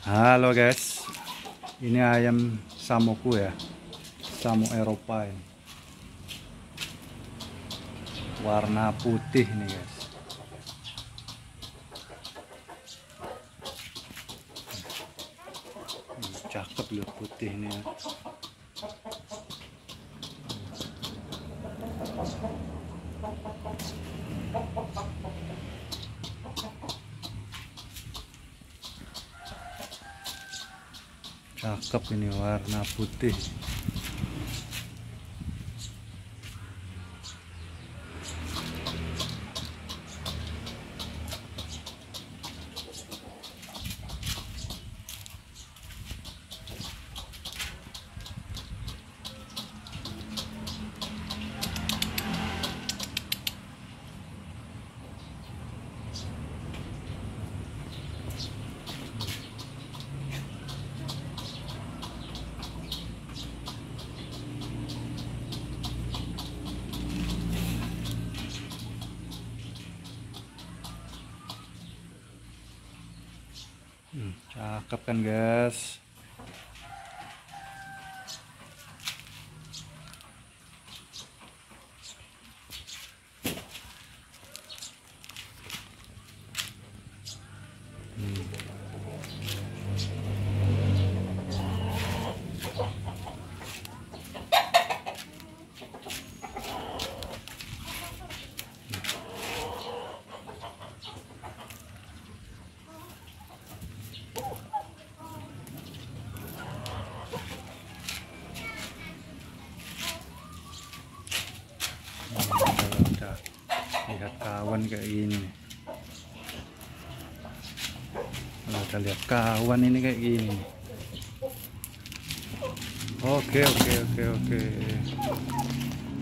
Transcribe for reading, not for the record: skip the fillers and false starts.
Halo guys, ini ayam samoku ya, samo Eropa ini. Warna putih nih guys. Cakep loh putih nih ya. Cakep ini warna putih. Cakep kan guys. Udah lihat kawan kayak gini nih. Kalau udah lihat kawan ini kayak gini nih. Oke.